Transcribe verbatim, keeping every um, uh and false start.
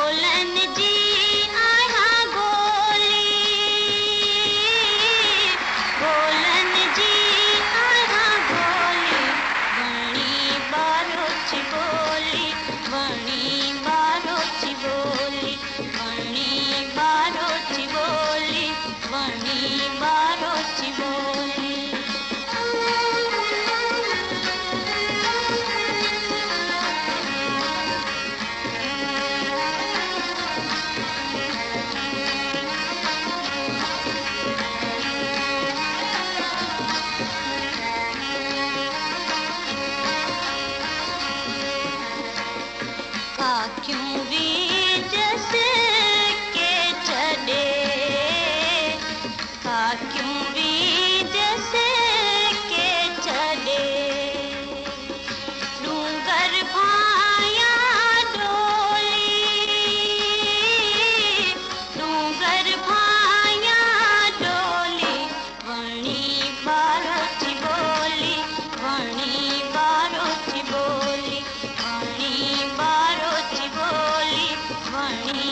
बोलन जी आया गोली, बोलन जी आया गोली, वणी बारोच बोली, वणी बारोच बोली, वणी बारोच बोली, वणी बारोच बोली। क्यों बीज से के चढ़े, का क्यों बीज से के चढ़े, डूंगर भाया डोली, डूंगर भाया डोली, वणी बारोच बोली, वणी बारोच बोली, वणी बारोच बोली, वणी